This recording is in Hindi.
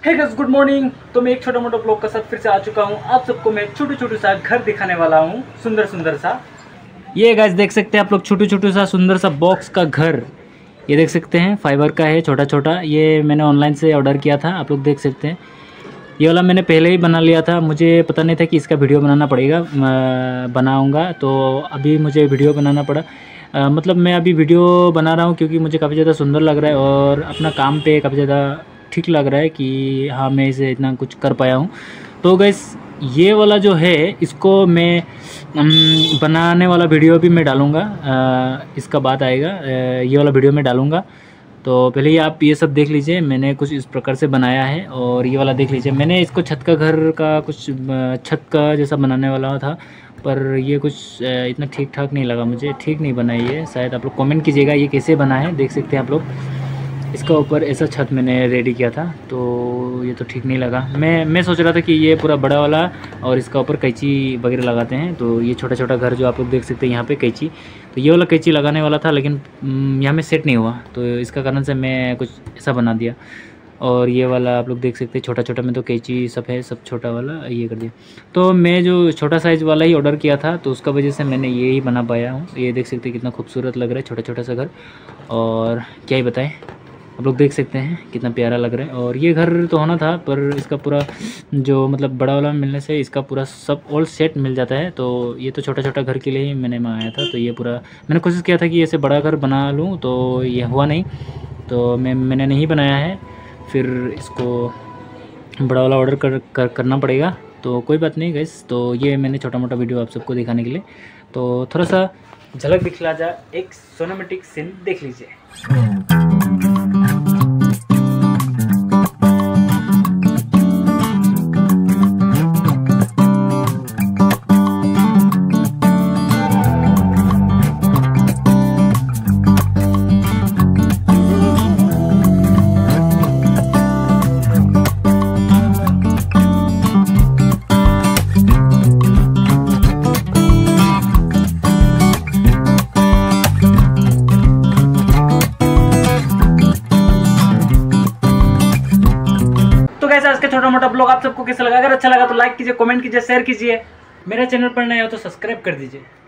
Hey guys, good morning. तो मैं एक छोटा मोटा ब्लॉग के साथ फिर से आ चुका हूँ। आप सबको मैं छोटू सा घर दिखाने वाला हूँ, सुंदर सा। ये गाइस देख सकते हैं आप लोग, छोटू सा सुंदर सा बॉक्स का घर। ये देख सकते हैं, फाइबर का है, छोटा। ये मैंने ऑनलाइन से ऑर्डर किया था, आप लोग देख सकते हैं। ये वाला मैंने पहले ही बना लिया था, मुझे पता नहीं था कि इसका वीडियो बनाना पड़ेगा। बनाऊँगा तो अभी मुझे वीडियो बनाना पड़ा। मतलब मैं अभी वीडियो बना रहा हूँ क्योंकि मुझे काफ़ी ज़्यादा सुंदर लग रहा है और अपना काम पे काफ़ी ज़्यादा ठीक लग रहा है कि हाँ, मैं इसे इतना कुछ कर पाया हूँ। तो गाइस, ये वाला जो है इसको मैं बनाने वाला वीडियो भी मैं डालूँगा। इसका बात आएगा, ये वाला वीडियो मैं डालूँगा। तो पहले ही आप ये सब देख लीजिए, मैंने कुछ इस प्रकार से बनाया है। और ये वाला देख लीजिए, मैंने इसको छत का घर का कुछ छत का जैसा बनाने वाला था, पर ये कुछ इतना ठीक ठाक नहीं लगा मुझे, ठीक नहीं बना ये। शायद आप लोग कमेंट कीजिएगा ये कैसे बना है। देख सकते हैं आप लोग, इसका ऊपर ऐसा छत मैंने रेडी किया था, तो ये तो ठीक नहीं लगा। मैं सोच रहा था कि ये पूरा बड़ा वाला और इसका ऊपर कैंची वगैरह लगाते हैं। तो ये छोटा घर जो आप लोग देख सकते हैं यहाँ पे कैंची, तो ये वाला कैंची लगाने वाला था, लेकिन यहाँ में सेट नहीं हुआ, तो इसका कारण से मैं कुछ ऐसा बना दिया। और ये वाला आप लोग देख सकते हैं, छोटा में तो कैंची सब है, सब छोटा वाला ये कर दिया। तो मैं जो छोटा साइज़ वाला ही ऑर्डर किया था, तो उसका वजह से मैंने ये ही बना पाया हूँ। ये देख सकते हैं कितना खूबसूरत लग रहा है, छोटा सा घर। और क्या ही बताएं, आप लोग देख सकते हैं कितना प्यारा लग रहा है। और ये घर तो होना था, पर इसका पूरा जो मतलब बड़ा वाला मिलने से इसका पूरा सब ऑल सेट मिल जाता है। तो ये तो छोटा घर के लिए ही मैंने मंगाया था। तो ये पूरा मैंने कोशिश किया था कि ऐसे बड़ा घर बना लूँ, तो ये हुआ नहीं, तो मैंने नहीं बनाया है। फिर इसको बड़ा वाला ऑर्डर करना पड़ेगा। तो कोई बात नहीं गाइस, तो ये मैंने छोटा मोटा वीडियो आप सबको दिखाने के लिए, तो थोड़ा सा झलक दिखला जा, एक सिनेमैटिक सीन देख लीजिए। आज का छोटा मोटा ब्लॉग आप सबको कैसा लगा? अगर अच्छा लगा तो लाइक कीजिए, कमेंट कीजिए, शेयर कीजिए। मेरा चैनल पर नया हो तो सब्सक्राइब कर दीजिए।